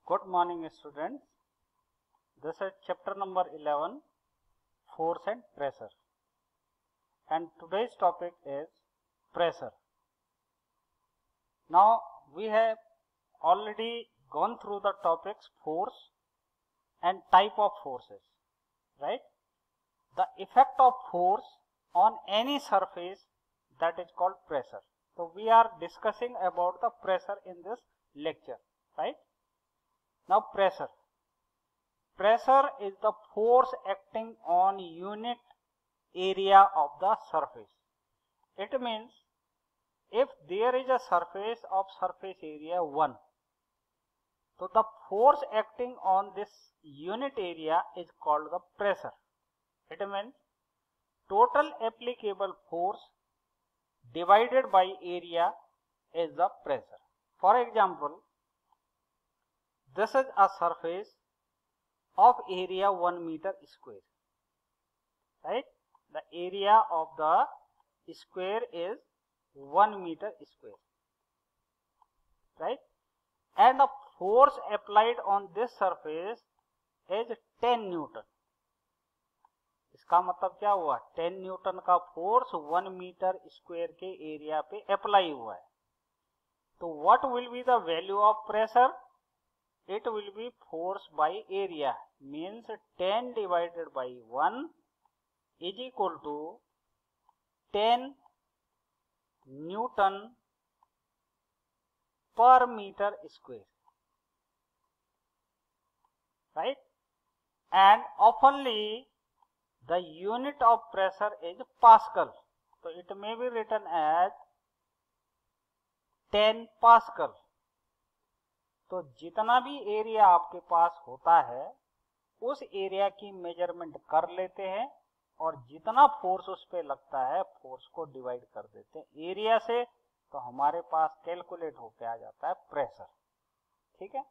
Good morning students. This is chapter number 11, force and pressure, and today's topic is pressure. Now we have already gone through the topics force and type of forces, right? The effect of force on any surface, that is called pressure. So we are discussing about the pressure in this lecture, right? Now pressure is the force acting on unit area of the surface. It means if there is a surface of surface area 1, so the force acting on this unit area is called the pressure. It means total applicable force divided by area is the pressure. For example, this is a surface of area 1 meter square, right? The area of the square is 1 meter square, right? And the force applied on this surface is 10 Newton. इसका मतलब क्या हुआ? 10 newton का force 1 metre square के area पे apply हुआ है. तो what will be the value of pressure? It will be force by area, means 10 divided by 1 is equal to 10 Newton per meter square, right? And oftenly the unit of pressure is Pascal, so it may be written as 10 Pascal. तो जितना भी area आपके पास होता है उस area की measurement कर लेते हैं और जितना फोर्स उस पे लगता है फोर्स को डिवाइड कर देते हैं एरिया से, तो हमारे पास कैलकुलेट होके आ जाता है प्रेशर. ठीक है.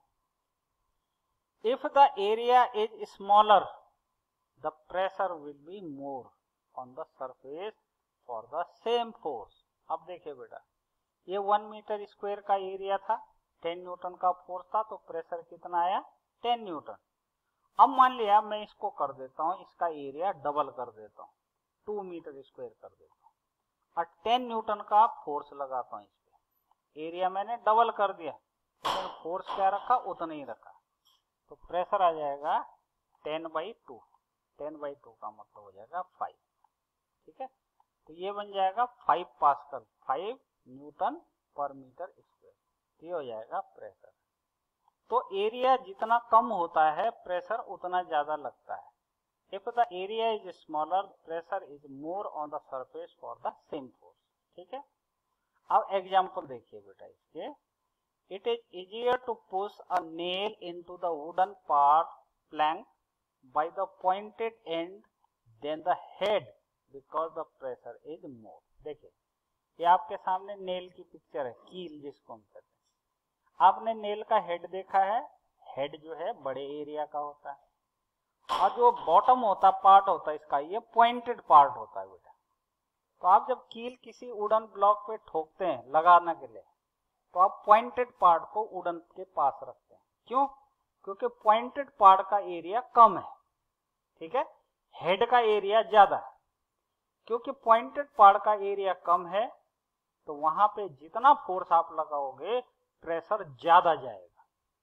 If the area is smaller the pressure will be more on the surface for the same force. अब देखिए बेटा, ये 1 मीटर स्क्वायर का एरिया था, 10 न्यूटन का फोर्स था, तो प्रेशर कितना आया? 10 न्यूटन. अब मान लिया मैं इसको कर देता हूं, इसका एरिया डबल कर देता हूं, 2 मीटर स्क्वायर कर देता हूं और 10 न्यूटन का फोर्स लगाता हूं इस पे. एरिया मैंने डबल कर दिया लेकिन फोर्स क्या रखा? उतना ही रखा. तो प्रेशर आ जाएगा 10/2. 10/2 का मतलब हो जाएगा 5. ठीक है. तो ये बन जाएगा 5 pascal, 5 newton per metre square. ये हो जाएगा प्रेशर. तो एरिया जितना कम होता है प्रेशर उतना ज्यादा लगता है. If the area is smaller pressure is more on the surface for the same force. ठीक है. अब एग्जांपल देखिए बेटा इसके. It is easier to push a nail into the wooden part plank by the pointed end then the head because the pressure is more. देखिए ये आपके सामने नेल की पिक्चर है, कील जिसको हम कहते हैं. आपने नेल का हेड देखा है. हेड जो है बड़े एरिया का होता है और जो बॉटम होता पार्ट होता है इसका, ये पॉइंटेड पार्ट होता है बेटा. तो आप जब कील किसी वुडन ब्लॉक पे ठोकते हैं लगाने के लिए, तो आप पॉइंटेड पार्ट को वुडन के पास रखते हैं. क्यों? क्योंकि पॉइंटेड पार्ट का एरिया कम है. ठीक है. हेड का एरिया ज्यादा है. क्योंकि पॉइंटेड पार्ट का एरिया कम है तो वहां पे जितना फोर्स आप लगाओगे प्रेशर ज्यादा जाएगा.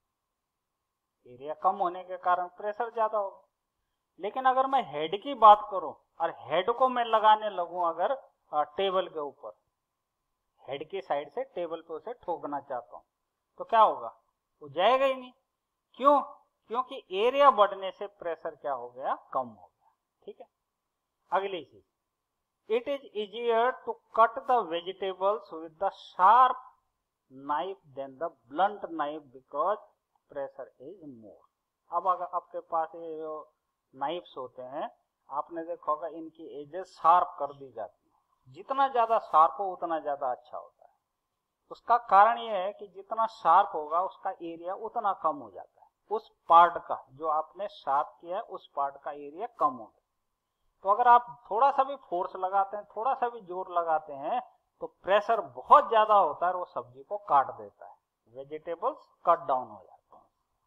एरिया कम होने के कारण प्रेशर ज्यादा होगा. लेकिन अगर मैं हेड की बात करूं और हेड को मैं लगाने लगूं अगर टेबल के ऊपर, हेड की साइड से टेबल पे उसे ठोकना चाहता हूं, तो क्या होगा? वो जाएगा ही नहीं. क्यों? क्योंकि एरिया बढ़ने से प्रेशर क्या हो गया? कम हो गया. ठीक है. अगली चीज, it is easier to cut the vegetables with the sharp knife than the blunt knife because pressure is more. अब अगर आपके पास ये जो नाइफ्स होते हैं आपने देखा होगा इनकी एजेस शार्प कर दी जाती है. जितना ज्यादा शार्प हो उतना ज्यादा अच्छा होता है. उसका कारण ये है कि जितना शार्प होगा उसका एरिया उतना कम हो जाता है. उस पार्ट का जो आपने शार्प किया है उस पार्ट का एरिया कम होगा. तो अगर आप थोड़ा सा भी फोर्स लगाते हैं, थोड़ा सा भी जोर लगाते हैं, तो प्रेशर बहुत ज्यादा होता है और वो सब्जी को काट देता है. वेजिटेबल्स कट डाउन हो जाते हैं.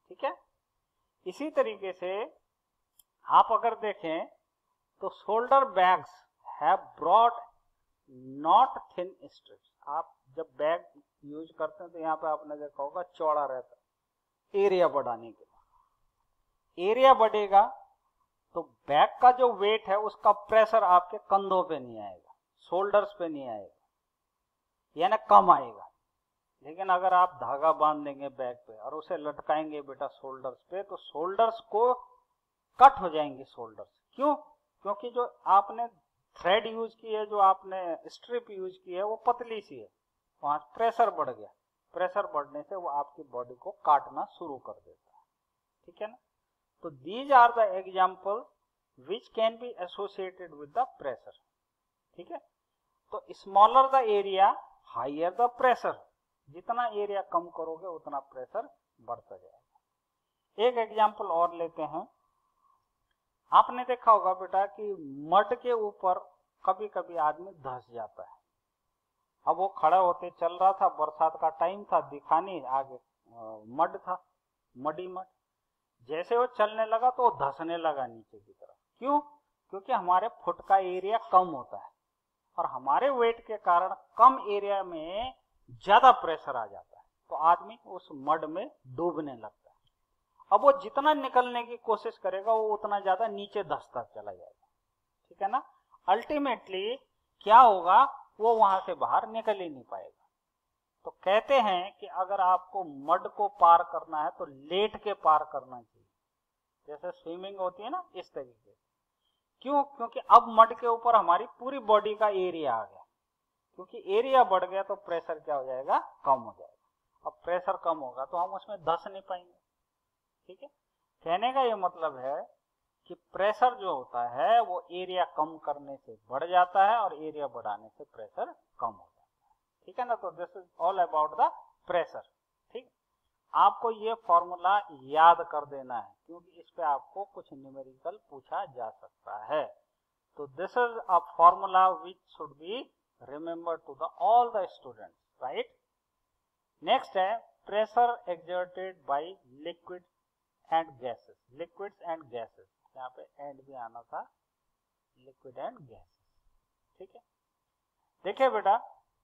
ठीक है। इसी तरीके से आप अगर देखें तो shoulder bags have broad not thin strips. आप जब बैग यूज करते हैं तो यहाँ पे आपने देखा होगा चौड़ा रहता है एरिया बढ़ाने के लिए। एरिया बढ़ेगा तो बैग का जो वेट है उसका प्रेशर आपके कंधों पे नहीं आएगा, शोल्डर्स पे नहीं आएगा, यानी कम आएगा। लेकिन अगर आप धागा बांध देंगे बैग पे और उसे लटकाएंगे बेटा शोल्डर्स पे, तो शोल्डर्स को कट हो जाएंगे शोल्डर्स। क्यों? क्योंकि जो आपने थ्रेड यूज की है, जो आपने स्ट्रिप यूज की है, वो पतली सी है, वहां प्रेशर बढ़ गया। प्रेशर बढ़ने से वो आपकी बॉडी को काटना शुरू कर देता है, ठीक है ना। तो these are the example which can be associated with the pressure, ठीक है। तो smaller the area higher the pressure, जितना एरिया कम करोगे उतना प्रेशर बढ़ता जाएगा। एक एग्जाम्पल और लेते हैं। आपने देखा होगा बेटा कि मड के ऊपर कभी कभी आदमी धंस जाता है। अब वो खड़ा होते चल रहा था, बरसात का टाइम था, दिखा नहीं आगे मड था, मडी मड। जैसे वो चलने लगा तो वो धंसने लगा नीचे की तरफ। क्यों? क्योंकि हमारे फुट का एरिया कम होता है और हमारे वेट के कारण कम एरिया में ज्यादा प्रेशर आ जाता है, तो आदमी उस मड में डूबने लगता है। अब वो जितना निकलने की कोशिश करेगा वो उतना ज्यादा नीचे धंसता चला जाएगा, ठीक है ना। अल्टीमेटली क्या होगा, वो वहां से बाहर निकल ही नहीं पाएगा। तो कहते हैं कि अगर आपको मड को पार करना है तो लेट के पार करना चाहिए, जैसे स्विमिंग होती है ना, इस तरीके। क्यों? क्योंकि अब मड के ऊपर हमारी पूरी बॉडी का एरिया आ गया। क्योंकि एरिया बढ़ गया तो प्रेशर क्या हो जाएगा, कम हो जाएगा। अब प्रेशर कम होगा तो हम उसमें धंस नहीं पाएंगे, ठीक है। कहने का ये मतलब है कि प्रेशर जो होता है वो एरिया कम करने से बढ़ जाता है और एरिया बढ़ाने से प्रेशर कम हो जाता है, ठीक है ना। तो this is all about the pressure, ठीक। आपको ये फॉर्मूला याद कर देना है क्योंकि इस पे आपको कुछ न्यूमेरिकल पूछा जा सकता है। तो this is a formula which should be remember to the all the students, right. Next है pressure exerted by liquid and gases, liquids and gases. यहाँ पे एंड भी आना था, लिक्विड एंड गैसेस, ठीक है। देखिए बेटा,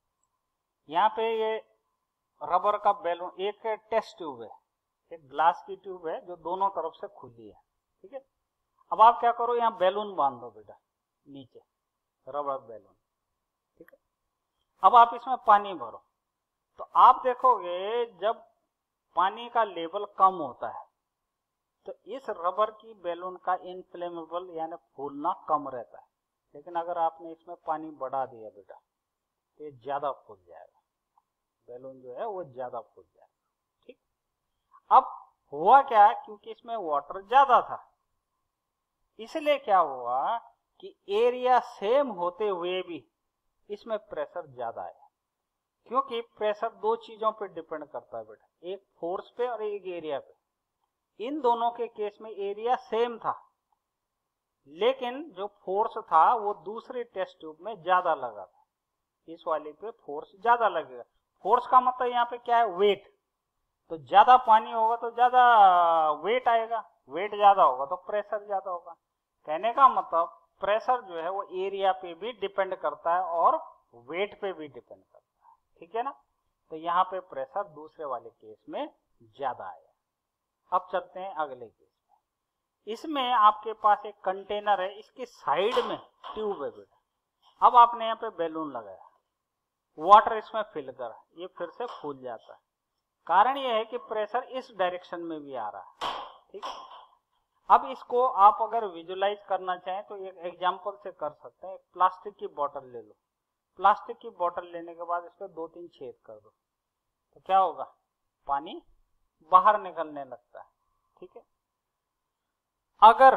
यहाँ पे ये रबर का बैलून, एक टेस्ट ट्यूब है, एक ग्लास की ट्यूब है जो दोनों तरफ से खुली है, ठीक है। अब आप क्या करो, यहाँ बैलून बांध दो बेटा नीचे, रबर बैलून, ठीक है। अब आप इसमें पानी भरो, तो आप देखोगे जब पानी का लेवल कम होता है तो इस रबर की बैलून का इनफ्लेमेबल यानी फूलना कम रहता है। लेकिन अगर आपने इसमें पानी बढ़ा दिया बेटा तो ये ज्यादा फूल जाएगा, बैलून जो है वो ज्यादा फूल जाएगा, ठीक। अब हुआ क्या, क्योंकि इसमें वाटर ज्यादा था इसलिए क्या हुआ कि एरिया सेम होते हुए भी इसमें प्रेशर ज्यादा आया। क्योंकि प्रेशर दो चीजों पे डिपेंड करता है बेटा, एक फोर्स पे और एक एरिया पे। इन दोनों के केस में एरिया सेम था, लेकिन जो फोर्स था वो दूसरी टेस्ट ट्यूब में ज्यादा लगा था, इस वाले पे फोर्स ज्यादा लगेगा। फोर्स का मतलब यहाँ पे क्या है, वेट। तो ज्यादा पानी होगा तो ज्यादा वेट आएगा, वेट ज्यादा होगा तो प्रेशर ज्यादा होगा। कहने का मतलब प्रेशर जो है वो एरिया पे भी डिपेंड करता है और वेट पे भी डिपेंड करता है, ठीक है ना। तो यहाँ पे प्रेशर दूसरे वाले केस में ज्यादा आएगा। अब चलते हैं अगले केस में। इसमें आपके पास एक कंटेनर है, इसकी साइड में ट्यूब है बेटा। अब आपने यहाँ पे बैलून लगाया, वाटर इसमें फिल करा, ये फिर से फूल जाता है। कारण ये है कि प्रेशर इस डायरेक्शन में भी आ रहा है, ठीक। अब इसको आप अगर विजुलाइज करना चाहें तो एक एग्जांपल से कर सकते हैं। एक प्लास्टिक की बोतल ले लो, प्लास्टिक की बोतल लेने के बाद इस पर 2-3 छेद कर दो तो क्या होगा, पानी बाहर निकलने लगता है, ठीक है। अगर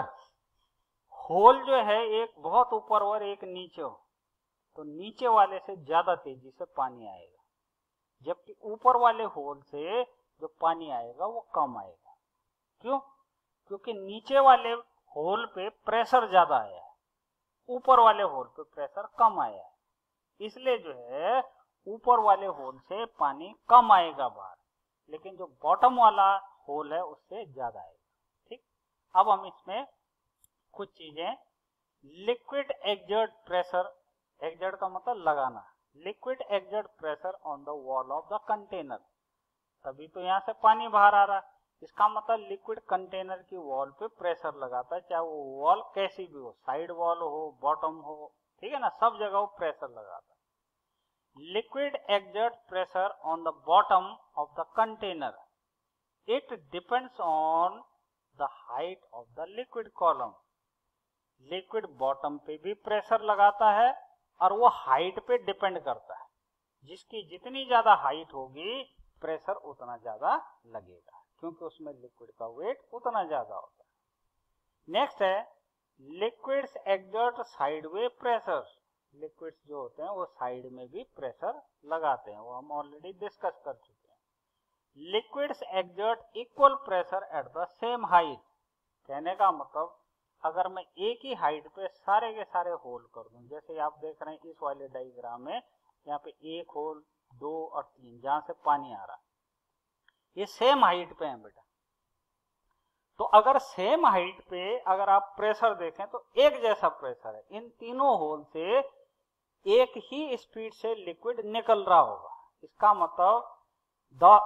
होल जो है एक बहुत ऊपर और एक नीचे हो तो नीचे वाले से ज्यादा तेजी से पानी आएगा, जबकि ऊपर वाले होल से जो पानी आएगा वो कम आएगा। क्यों? क्योंकि नीचे वाले होल पे प्रेशर ज्यादा आया है, ऊपर वाले होल पे प्रेशर कम आया है, इसलिए जो है ऊपर वाले होल से पानी कम आएगा बाहर। लेकिन जो बॉटम वाला होल है उससे ज्यादा है। ठीक, अब हम इसमें कुछ चीजें, लिक्विड एक्सर्ट प्रेशर, एक्सर्ट का मतलब लगाना, liquid exert pressure on the wall of the container, तभी तो यहाँ से पानी बाहर आ रहा है। इसका मतलब लिक्विड कंटेनर की वॉल पे प्रेशर लगाता है, चाहे वो वॉल कैसी भी हो, साइड वॉल हो, बॉटम हो, ठीक है ना, सब जगह वो प्रेशर लगाता है। Liquid exert pressure on the bottom of the container, it depends on the height of the liquid column. Liquid bottom पे भी प्रेशर लगाता है और वो हाइट पे डिपेंड करता है, जिसकी जितनी ज्यादा हाइट होगी प्रेशर उतना ज्यादा लगेगा, क्योंकि उसमें लिक्विड का वेट उतना ज्यादा होता है। नेक्स्ट है liquids exert sideway pressure, liquids जो होते हैं वो साइड में भी प्रेशर लगाते हैं, वो हम ऑलरेडी डिस्कस कर चुके हैं। Liquids exert equal pressure at the same height, कहने का मतलब अगर मैं एक ही हाइट पे सारे के सारे होल कर दूं, जैसे आप देख रहे हैं इस वाले डायग्राम में, यहाँ पे एक होल, दो और तीन, जहां से पानी आ रहा है, ये सेम हाइट पे है बेटा। तो अगर सेम हाइट पे अगर आप प्रेशर देखें तो एक जैसा प्रेशर है, इन तीनों होल से एक ही स्पीड से लिक्विड निकल रहा होगा। इसका मतलब the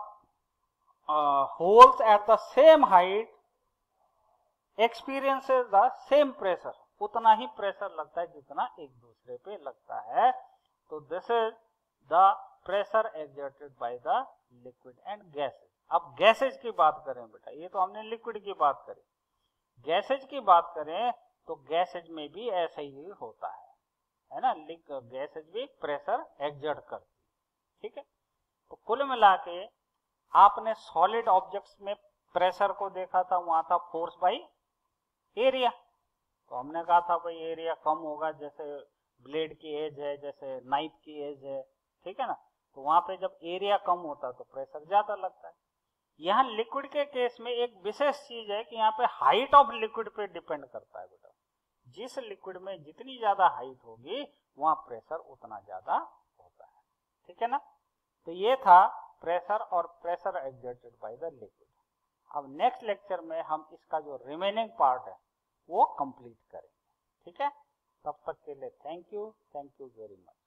holes at the same height experiences the same pressure, उतना ही प्रेशर लगता है जितना एक दूसरे पे लगता है। तो this is the pressure exerted by the liquid and gases. अब गैसेज की बात करें बेटा, ये तो हमने लिक्विड की बात करी, गैसेज की बात करें तो गैसेज में भी ऐसा ही होता है ना, गैसेज भी प्रेशर एक्सर्ट करती है। ठीक है, तो कुल मिला के आपने सॉलिड ऑब्जेक्ट्स में प्रेशर को देखा था, वहां था फोर्स बाई एरिया, तो हमने कहा था भाई एरिया कम होगा, जैसे ब्लेड की एज है, जैसे नाइफ की एज है, ठीक है ना, तो वहां पे जब एरिया कम होता है तो प्रेशर ज्यादा लगता है। यहाँ लिक्विड के केस में एक विशेष चीज है कि यहाँ पे हाइट ऑफ लिक्विड पे डिपेंड करता है बेटा, जिस लिक्विड में जितनी ज्यादा हाइट होगी वहां प्रेशर उतना ज्यादा होता है। ठीक है ना, तो ये था प्रेशर और pressure exerted by the liquid. अब नेक्स्ट लेक्चर में हम इसका जो रिमेनिंग पार्ट है वो कंप्लीट करेंगे। ठीक है, तब तक के लिए थैंक यू वेरी मच।